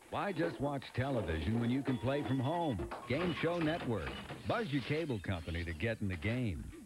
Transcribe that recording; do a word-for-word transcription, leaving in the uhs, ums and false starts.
Why just watch television when you can play from home? Game Show Network. Buzz your cable company to get in the game.